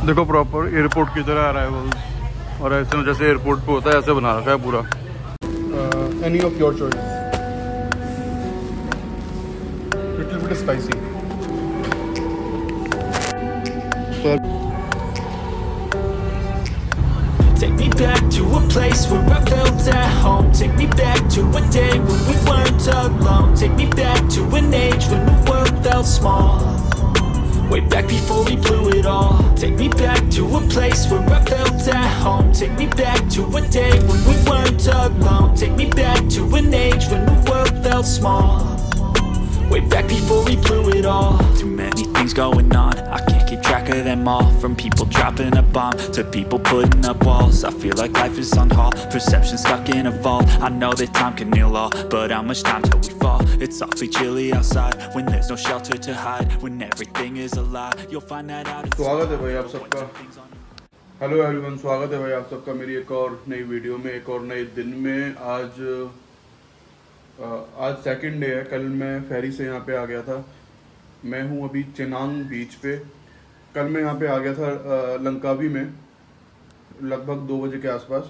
देखो proper airport की तरह अराइवल्स, और ऐसे जैसे एयरपोर्ट पे होता है ऐसे बना रखा है पूरा। Any of your choice, little bit spicy. Take me back to a place where I felt at home. Take me back to a day when we weren't alone. Take me back to an age when the world felt small. Way back before we blew it all. Take me back to a place where I felt at home. Take me back to a day when we weren't alone. Take me back to an age when the world felt small. Way back before we blew it all. Too many things going on, I can't keep track of them all. From people dropping a bomb to people putting up walls. I feel like life is on hold, perception stuck in a vault. I know that time can heal all, but how much time till we fall? It's awfully chilly outside when there's no shelter to hide. When everything is a lie, you'll find that out. स्वागत है भाई आप सबका, hello everyone, स्वागत है भाई आप सबका मेरी एक और नई वीडियो में, एक और नए दिन में। आज सेकंड डे है। कल मैं फेरी से यहाँ पे आ गया था। मैं हूँ अभी चेनांग बीच पे। कल मैं यहाँ पे आ गया था लंकावी में लगभग 2 बजे के आसपास।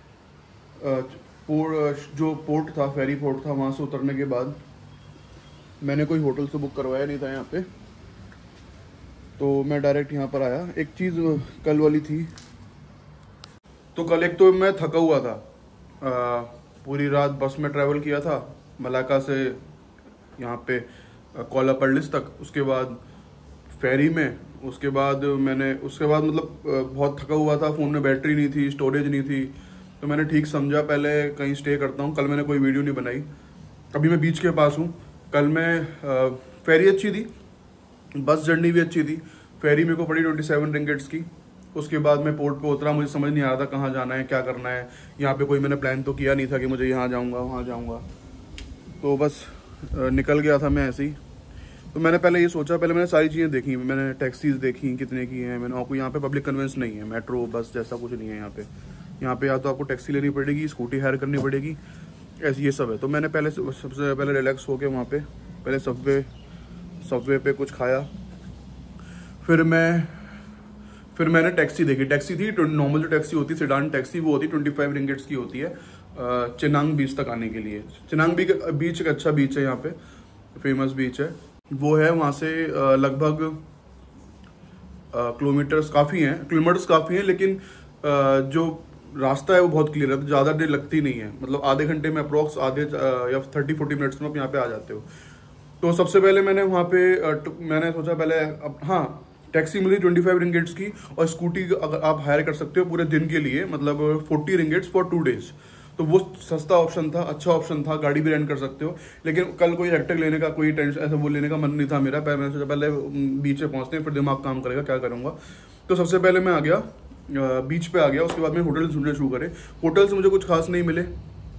जो पोर्ट था, फेरी पोर्ट था, वहाँ से उतरने के बाद मैंने कोई होटल से बुक करवाया नहीं था यहाँ पे, तो मैं डायरेक्ट यहाँ पर आया। एक चीज़ कल वाली थी, तो कल एक तो मैं थका हुआ था, पूरी रात बस में ट्रैवल किया था मलाका से यहाँ पे कोलापल्लिस तक, उसके बाद फेरी में, उसके बाद मतलब बहुत थका हुआ था। फ़ोन में बैटरी नहीं थी, स्टोरेज नहीं थी, तो मैंने ठीक समझा पहले कहीं स्टे करता हूँ। कल मैंने कोई वीडियो नहीं बनाई। अभी मैं बीच के पास हूँ। कल मैं फेरी अच्छी थी, बस जर्नी भी अच्छी थी। फेरी मेरे को पड़ी 27 रिंगिट्स की। उसके बाद मैं पोर्ट पे उतरा, मुझे समझ नहीं आ रहा था कहाँ जाना है, क्या करना है। यहाँ पे कोई मैंने प्लान तो किया नहीं था कि मुझे यहाँ जाऊँगा वहाँ जाऊँगा, तो बस निकल गया था मैं ऐसे ही। तो मैंने पहले ये सोचा, पहले मैंने सारी चीज़ें देखी, मैंने टैक्सीज देखी कितने की हैं। मैंने आपको यहाँ पे पब्लिक कन्वेंस नहीं है, मेट्रो बस जैसा कुछ नहीं है यहाँ पे। यहाँ पे या तो आपको टैक्सी लेनी पड़ेगी, स्कूटी हायर करनी पड़ेगी, ऐसे ये सब है। तो मैंने पहले सबसे पहले रिलैक्स होके वहाँ पे पहले सबवे पे कुछ खाया। फिर मैंने टैक्सी देखी। टैक्सी थी नॉर्मल जो टैक्सी होती है, सेडान टैक्सी, वो होती 25 रिंगिट्स की होती है चेनांग बीच तक आने के लिए। चेनांग बीच एक अच्छा बीच है, यहाँ पे फेमस बीच है वो है। वहाँ से लगभग किलोमीटर्स काफ़ी हैं, लेकिन जो रास्ता है वो बहुत क्लियर है, तो ज़्यादा देर लगती नहीं है। मतलब आधे घंटे में अप्रोक्स या 30-40 मिनट्स में आप यहाँ पे आ जाते हो। तो सबसे पहले मैंने वहाँ पे मैंने सोचा पहले टैक्सी मिली 25 रिंगिट्स की, और स्कूटी अगर आप हायर कर सकते हो पूरे दिन के लिए, मतलब 40 रिंगिट्स फॉर 2 डेज। तो वो सस्ता ऑप्शन था, अच्छा ऑप्शन था, गाड़ी भी रेंट कर सकते हो। लेकिन कल कोई हेक्टर लेने का, कोई टेंशन ऐसा वो लेने का मन नहीं था मेरा। मैंने सोचा पहले बीच पे पहुँचते हैं, फिर दिमाग काम करेगा क्या करूँगा। तो सबसे पहले मैं आ गया बीच पे आ गया। उसके बाद मैं होटल ढूंढने शुरू करे। होटल से मुझे कुछ खास नहीं मिले।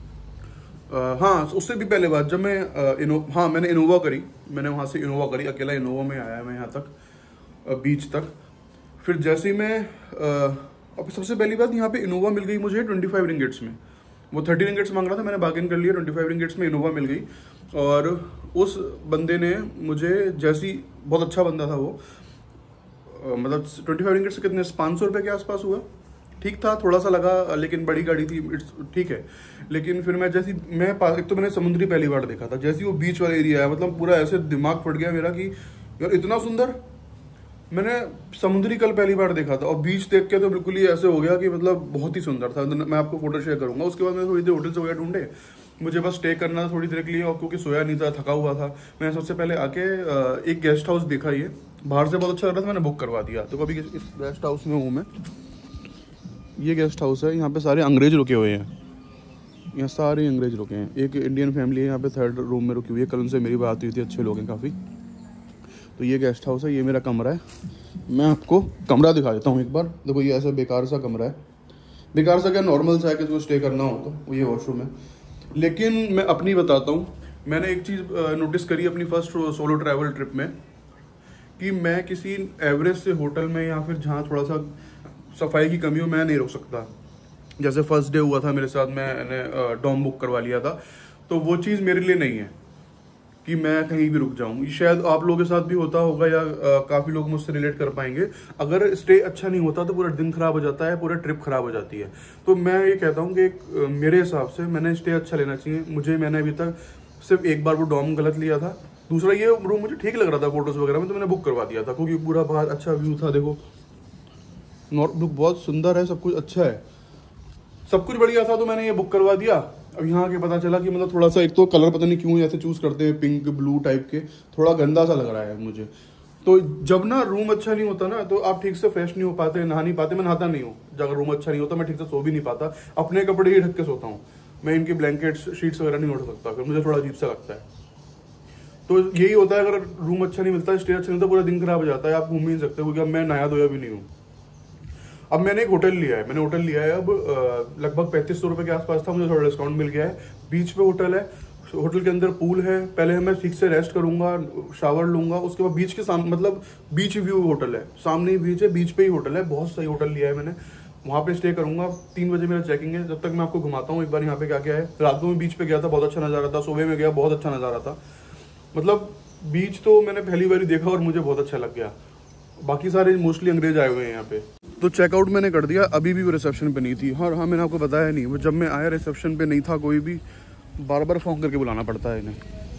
उससे भी पहले बात, जब मैं मैंने इनोवा करी, मैंने वहाँ से इनोवा करी, अकेला इनोवा में आया मैं यहाँ तक बीच तक। फिर जैसे ही मैं अब सबसे पहली बात, यहाँ पे इनोवा मिल गई मुझे 25 रिंगिट्स में। वो 30 रिंगिट्स मांग रहा था, मैंने बार्गेन कर लिया, 25 रिंगिट्स में इनोवा मिल गई। और उस बंदे ने मुझे जैसी, बहुत अच्छा बंदा था वो, मतलब 25 रिंगिट्स से कितने 500 रुपये के आसपास हुआ। ठीक था, थोड़ा सा लगा, लेकिन बड़ी गाड़ी थी, ठीक है। लेकिन फिर एक तो मैंने समुद्री पहली बार देखा था। जैसे वो बीच वाला एरिया है, मतलब पूरा ऐसे दिमाग फट गया मेरा कि यार इतना सुंदर, मैंने समुद्री कल पहली बार देखा था, और बीच देख के तो बिल्कुल ही ऐसे हो गया कि मतलब बहुत ही सुंदर था। मैं आपको फोटो शेयर करूंगा। उसके बाद मैं थोड़ी देर होटल से वगैरह ढूंढे, मुझे बस स्टे करना था थोड़ी देर के लिए, और क्योंकि सोया नहीं था, थका हुआ था। मैंने सबसे पहले आके एक गेस्ट हाउस देखा, ये बाहर से बहुत अच्छा लग रहा था, मैंने बुक करवा दिया। तो कभी इस गेस्ट हाउस में हूँ मैं। ये गेस्ट हाउस है, यहाँ पे सारे अंग्रेज रुके हुए हैं, यहाँ सारे अंग्रेज रुके हैं। एक इंडियन फैमिली है यहाँ पे 3rd रूम में रुकी हुई है। कल उनसे मेरी बात हुई थी, अच्छे लोग हैं काफ़ी। तो ये गेस्ट हाउस है, ये मेरा कमरा है। मैं आपको कमरा दिखा देता हूँ एक बार। देखो ये ऐसा बेकार सा कमरा है, बेकार सा क्या, नॉर्मल सा है, किसी को स्टे करना हो तो। ये वॉशरूम है। लेकिन मैं अपनी बताता हूँ, मैंने एक चीज़ नोटिस करी अपनी फर्स्ट सोलो ट्रैवल ट्रिप में, कि मैं किसी एवरेज से होटल में या फिर जहाँ थोड़ा सा सफाई की कमी हो, मैं नहीं रुक सकता। जैसे फर्स्ट डे हुआ था मेरे साथ, मैंने डॉम बुक करवा लिया था, तो वो चीज़ मेरे लिए नहीं है कि मैं कहीं भी रुक जाऊं। ये शायद आप लोगों के साथ भी होता होगा या काफ़ी लोग मुझसे रिलेट कर पाएंगे। अगर स्टे अच्छा नहीं होता तो पूरा दिन खराब हो जाता है, पूरा ट्रिप खराब हो जाती है। तो मैं ये कहता हूँ कि मेरे हिसाब से मैंने स्टे अच्छा लेना चाहिए। मैंने अभी तक सिर्फ एक बार वो डॉर्म गलत लिया था। दूसरा ये रूम मुझे ठीक लग रहा था फोटोज़ वगैरह में, तो मैंने बुक करवा दिया था क्योंकि पूरा बाहर अच्छा व्यू था। देखो नॉर्थ लुक बहुत सुंदर है, सब कुछ अच्छा है, सब कुछ बढ़िया था, तो मैंने ये बुक करवा दिया। अब यहाँ आके पता चला कि मतलब थोड़ा सा, एक तो कलर पता नहीं क्यों ऐसे चूज़ करते हैं पिंक ब्लू टाइप के, थोड़ा गंदा सा लग रहा है मुझे। तो जब ना रूम अच्छा नहीं होता ना तो आप ठीक से फ्रेश नहीं हो पाते, नहा नहीं पाते। मैं नहाता नहीं हूँ जब रूम अच्छा नहीं होता, मैं ठीक से सो भी नहीं पाता, अपने कपड़े ही ढक के सोता हूँ मैं। इनकी ब्लैंकेट्स शीट्स वगैरह नहीं उठ सकता, फिर मुझे थोड़ा अजीब सा लगता है। तो यही होता है, अगर रूम अच्छा नहीं मिलता, स्टे अच्छा नहीं होता, पूरा दिन खराब हो जाता है, आप घूम ही नहीं सकते। क्योंकि अब मैं नया धोया भी नहीं हूँ। अब मैंने एक होटल लिया है, अब लगभग 3500 रुपये के आसपास था, मुझे थोड़ा डिस्काउंट मिल गया है। बीच पे होटल है, होटल के अंदर पूल है। पहले मैं ठीक से रेस्ट करूंगा, शावर लूंगा, उसके बाद बीच के सामने, मतलब बीच व्यू होटल है, सामने ही बीच है, बीच पे ही होटल है। बहुत सही होटल लिया है मैंने, वहाँ पे स्टे करूंगा। 3 बजे मेरा चेकिंग है, जब तक मैं आपको घुमाता हूँ एक बार यहाँ पे क्या क्या है। रात को मैं बीच पे गया था, बहुत अच्छा नज़ारा था। सुबह में गया, बहुत अच्छा नज़ारा था। मतलब बीच तो मैंने पहली बार ही देखा और मुझे बहुत अच्छा लग गया। बाकी सारे मोस्टली अंग्रेज आए हुए हैं यहाँ पे। तो चेकआउट मैंने कर दिया, अभी भी वो रिसेप्शन पे नहीं थी। हाँ मैंने आपको बताया नहीं, वो जब मैं आया रिसेप्शन पे नहीं था कोई भी। बार बार फ़ोन करके बुलाना पड़ता है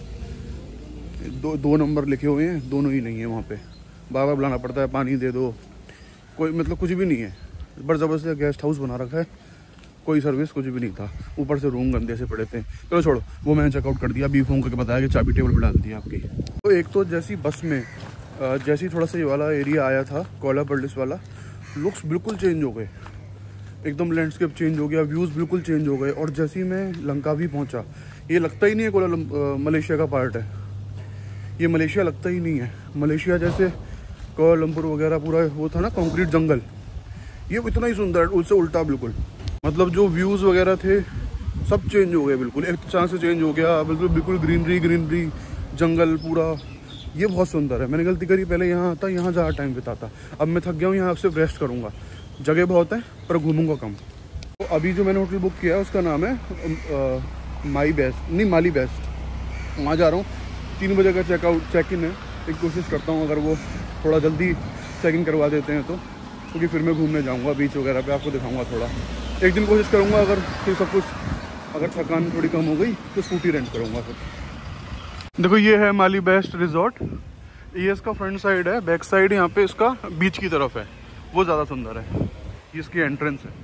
इन्हें। दो नंबर लिखे हुए हैं, दोनों ही नहीं है वहाँ पे, बार बार बुलाना पड़ता है, पानी दे दो, कोई मतलब कुछ भी नहीं है। बड़ा ज़बरदस्त गेस्ट हाउस बना रखा है, कोई सर्विस कुछ भी नहीं था। ऊपर से रूम गंदे से पड़े थे। चलो छोड़ो, वो मैंने चेकआउट कर दिया। अभी फ़ोन करके बताया कि चाबी टेबल पर डाल दी आपकी। तो एक तो जैसी बस में जैसी थोड़ा सा ये वाला एरिया आया था, कोलापर्डिस वाला, लुक्स बिल्कुल चेंज हो गए, एकदम लैंडस्केप चेंज हो गया, व्यूज़ बिल्कुल चेंज हो गए। और जैसे ही मैं लंकावी पहुंचा, ये लगता ही नहीं है मलेशिया का पार्ट है, ये मलेशिया लगता ही नहीं है। मलेशिया जैसे कोलालंपुर वगैरह पूरा वो था ना कंक्रीट जंगल, ये इतना ही सुंदर है, उससे उल्टा बिल्कुल। मतलब जो व्यूज़ वगैरह थे सब चेंज हो गए, बिल्कुल एक चांस से चेंज हो गया। बिल्कुल ग्रीनरी जंगल पूरा, ये बहुत सुंदर है। मैंने गलती करी, पहले यहाँ आता, यहाँ ज़्यादा टाइम बिताता। अब मैं थक गया हूँ, यहाँ सिर्फ रेस्ट करूँगा। जगह बहुत है पर घूमूंगा कम। तो अभी जो मैंने होटल बुक किया है उसका नाम है माली बेस्ट। वहाँ जा रहा हूँ, 3 बजे का चेक इन है। एक कोशिश करता हूँ अगर वो थोड़ा जल्दी चेक इन करवा देते हैं तो, क्योंकि फिर मैं घूमने जाऊँगा बीच वगैरह पे, आपको दिखाऊँगा थोड़ा। एक दिन कोशिश करूँगा, अगर फिर सब कुछ, अगर थकान थोड़ी कम हो गई तो स्कूटी रेंट करूँगा फिर। देखो ये है माली बेस्ट रिजॉर्ट, ये इसका फ्रंट साइड है। बैक साइड यहाँ पे इसका बीच की तरफ है, वो ज़्यादा सुंदर है। ये इसकी एंट्रेंस है।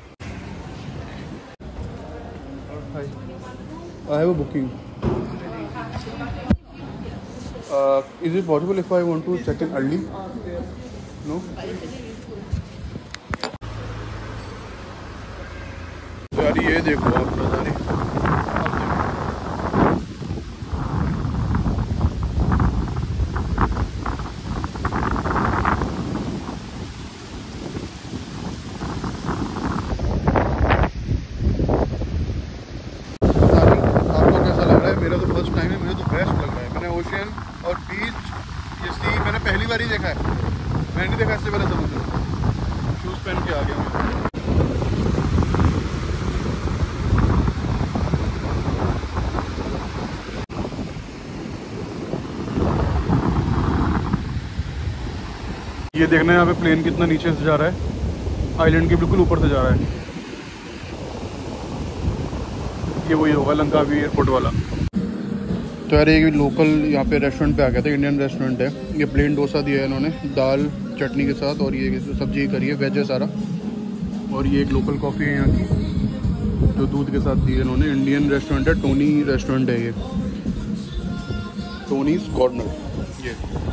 I have a booking. Is it possible if I want to check in early? No. यार ये देखो आप नज़ारे, पहली बार ही देखा है, मैंने नहीं देखा इससे पहले समुद्र। शूज़ पहन के आ गया मैं। ये देखना है यहाँ पे प्लेन कितना नीचे से जा रहा है, आइलैंड के बिल्कुल ऊपर से जा रहा है। ये वही होगा लंकावी एयरपोर्ट वाला। तो यार एक लोकल यहाँ पे रेस्टोरेंट पे आ गया था, इंडियन रेस्टोरेंट है। ये प्लेन डोसा दिया है इन्होंने दाल चटनी के साथ, और ये सब्जी करी है, वेज है सारा। और ये एक लोकल कॉफ़ी है यहाँ की जो दूध के साथ दी है इन्होंने। इंडियन रेस्टोरेंट है, टोनी रेस्टोरेंट है ये, टोनीज कॉर्नर। ये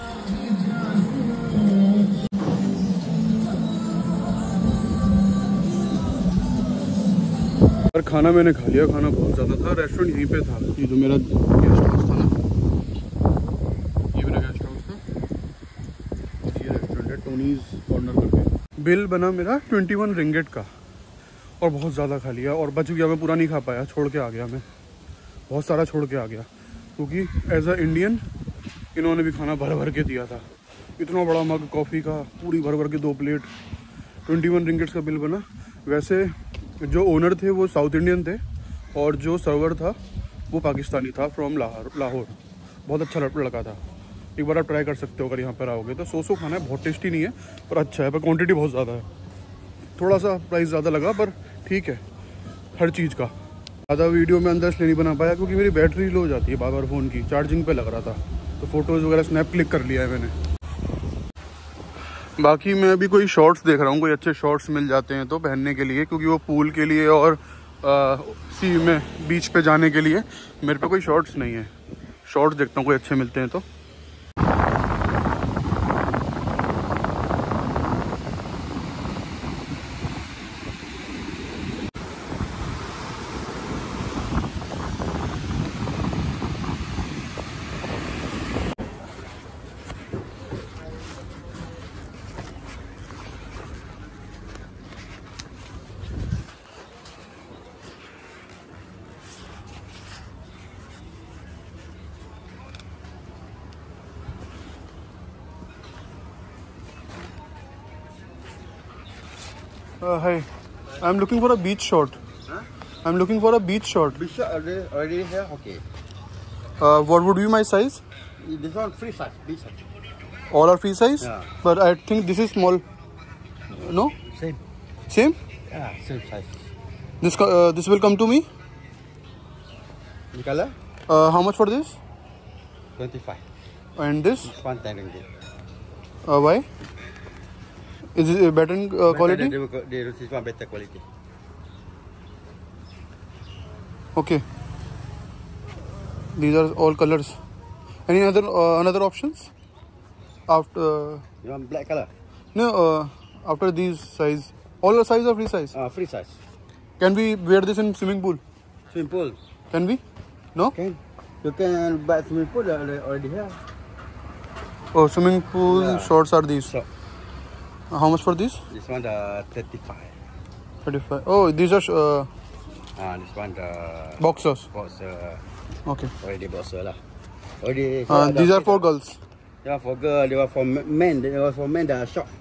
और खाना मैंने खा लिया, खाना बहुत ज़्यादा था। रेस्टोरेंट यहीं पे था, ये जो मेरा गेस्ट हाउस था ना, ये मेरा गेस्ट हाउस था। और ये रेस्टोरेंट है टोनीज कॉर्नर करके। बिल बना मेरा 21 रिंगेट का, और बहुत ज़्यादा खा लिया और बच गया। मैं पूरा नहीं खा पाया, छोड़ के आ गया मैं, बहुत सारा छोड़ के आ गया। क्योंकि एज अ इंडियन इन्होंने भी खाना भर भर के दिया था। इतना बड़ा मग कॉफ़ी का, पूरी भर भर के 2 प्लेट, 21 रिंगेट्स का बिल बना। वैसे जो ओनर थे वो साउथ इंडियन थे, और जो सर्वर था वो पाकिस्तानी था, फ्रॉम लाहौर। बहुत अच्छा लड़का था। एक बार आप ट्राई कर सकते हो अगर यहाँ पर आओगे तो। सोसो खाना है, बहुत टेस्टी नहीं है पर अच्छा है, पर क्वांटिटी बहुत ज़्यादा है। थोड़ा सा प्राइस ज़्यादा लगा पर ठीक है हर चीज़ का। ज़्यादा वीडियो में अंदर इसलिए नहीं बना पाया क्योंकि मेरी बैटरी लो हो जाती है बार बार फ़ोन की, चार्जिंग पे लग रहा था, तो फ़ोटोज़ वगैरह स्नैप क्लिक कर लिया है मैंने। बाकी मैं अभी कोई शॉर्ट्स देख रहा हूँ, कोई अच्छे शॉर्ट्स मिल जाते हैं तो पहनने के लिए, क्योंकि वो पूल के लिए और सी में बीच पे जाने के लिए मेरे पे कोई शॉर्ट्स नहीं है। शॉर्ट्स देखता हूँ कोई अच्छे मिलते हैं तो। Hi, I'm looking for a beach short. Huh? I'm looking for a beach short. Beach short already here? Okay. What would be my size? This one free size, beach size. All are free size? Yeah. But I think this is small. No? Same. Same? Yeah, same size. This will come to me? The color? How much for this? 25. And this? This one 10 ringgit. Why? Is it better in quality? This one better quality. Okay. These are all colors. Any other another options? After You want black color? no, after these size, all the size are free size. Free size. Can we wear this in swimming pool? Swimming pool. Can we? No. Can. You can buy swimming pool already here. Oh, swimming pool Yeah. shorts are these. So, How much for these? this one 35. 35. Oh, these are This one boxers. box Okay. already boxer lah. Already. These are for girls. They are for girl. They are for men. They are for men. They are short.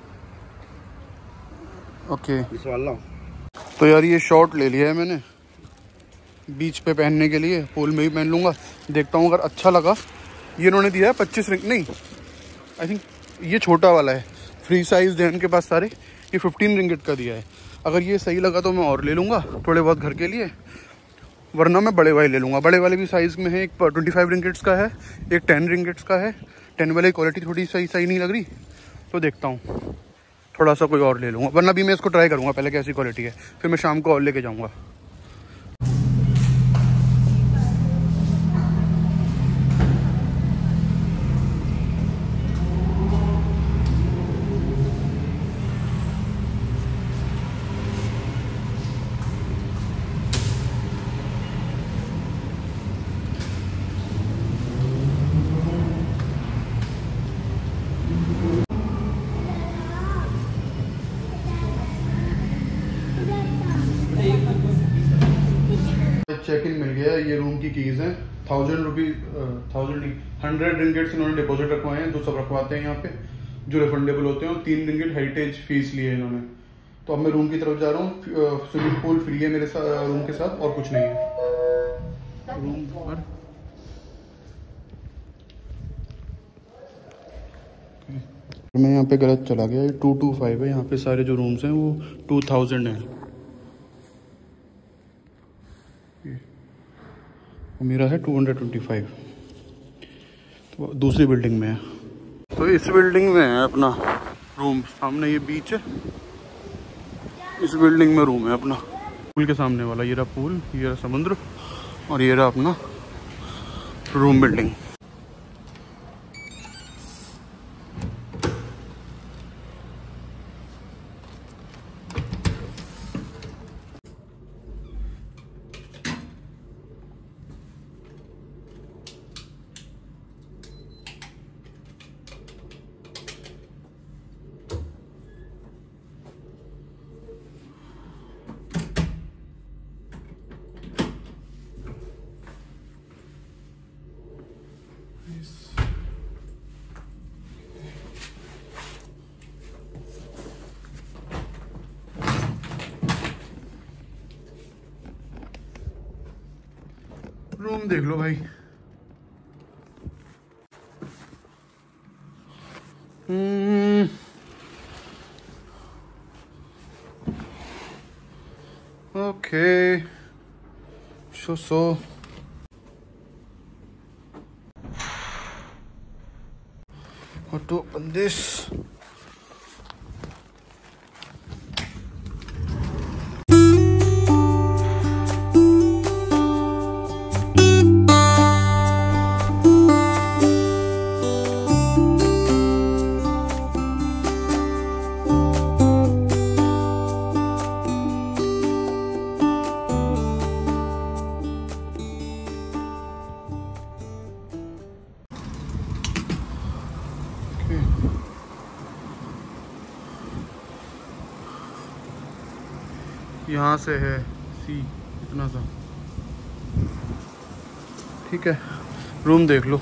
Okay. This one long. तो यार ये short ले लिया है मैंने बीच पे पहनने के लिए, पूल में भी पहन लूँगा। देखता हूँ अगर अच्छा लगा। ये इन्होंने दिया है 25 रिंग, नहीं आई थिंक ये छोटा वाला है, फ्री साइज है इनके पास सारे। ये 15 रिंगिट का दिया है। अगर ये सही लगा तो मैं और ले लूँगा थोड़े बहुत घर के लिए, वरना मैं बड़े वाले ले लूँगा। बड़े वाले भी साइज़ में है, एक 25 रिंगिट्स का है, एक 10 रिंगिट्स का है। 10 वाले की क्वालिटी थोड़ी सही नहीं लग रही, तो देखता हूँ थोड़ा सा कोई और ले लूँगा, वरना भी मैं इसको ट्राई करूँगा पहले कैसी क्वालिटी है, फिर मैं शाम को और लेके जाऊँगा। चेक इन मिल गया। ये रूम की कीज़ हैं। 1,000 रिंगिट्स इन्होंने डिपॉजिट रखवाए हैं, जो सब रखवाते हैं यहाँ पे, जो रिफंडेबल होते हैं, और 3 रिंगिट हेरिटेज फीस लिए इन्होंने। तो अब मैं रूम की तरफ जा रहा हूँ। स्विमिंग पूल फ्री है मेरे साथ रूम के साथ, और कुछ नहीं है रूम पर। मैं यहाँ पे गलत चला गया, 225 है। यहाँ पे सारे जो रूम्स हैं वो 2000 हैं। मेरा है 225, तो दूसरी बिल्डिंग में है। तो इस बिल्डिंग में है अपना रूम, सामने ये बीच है, इस बिल्डिंग में रूम है अपना। पूल के सामने वाला ये रहा पूल, ये रहा समुद्र, और ये रहा अपना रूम बिल्डिंग। रूम देख लो भाई, Okay. So. How to open this? यहाँ से है सी इतना सा, ठीक है। रूम देख लो।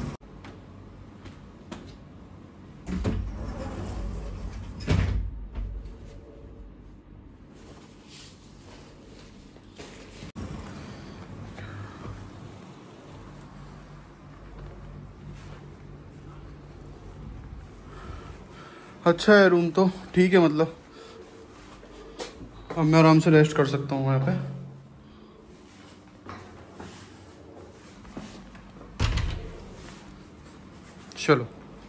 अच्छा है रूम तो, ठीक है। मतलब अब मैं आराम से रेस्ट कर सकता हूँ यहाँ पे। चलो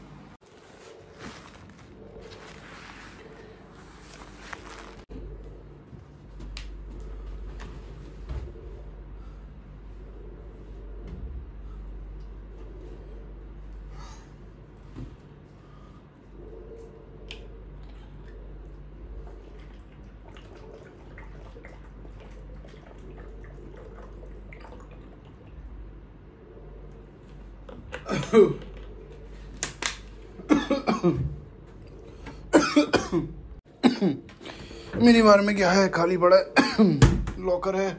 मिनी बार में क्या है, खाली पड़ा है। लॉकर है।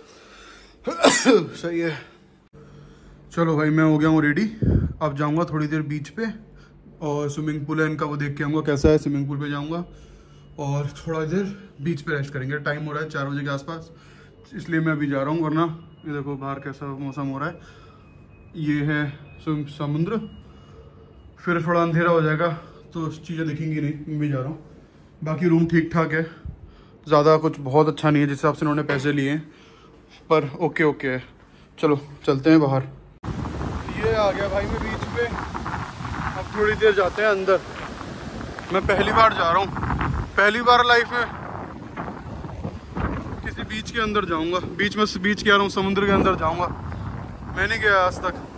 सही है। चलो भाई मैं हो गया हूँ रेडी। अब जाऊँगा थोड़ी देर बीच पे और स्विमिंग पूल है इनका वो देख के आऊँगा कैसा है। स्विमिंग पूल पे जाऊँगा और थोड़ा देर बीच पे रेस्ट करेंगे। टाइम हो रहा है 4 बजे के आसपास, इसलिए मैं अभी जा रहा हूँ। वरना ये देखो बाहर कैसा मौसम हो रहा है। ये है समुद्र, फिर थोड़ा अंधेरा हो जाएगा तो चीज़ें दिखेंगी नहीं। मैं भी जा रहा हूँ। बाकी रूम ठीक ठाक है, ज़्यादा कुछ बहुत अच्छा नहीं है जिस हिसाब से उन्होंने पैसे लिए हैं, पर ओके ओके है। चलो चलते हैं बाहर। ये आ गया भाई मैं बीच पे। अब थोड़ी देर जाते हैं अंदर। मैं पहली बार जा रहा हूँ, पहली बार लाइफ में किसी बीच के अंदर जाऊँगा। बीच में बीच कह रहा हूँ, समुद्र के अंदर जाऊँगा। मैं नहीं गया आज तक।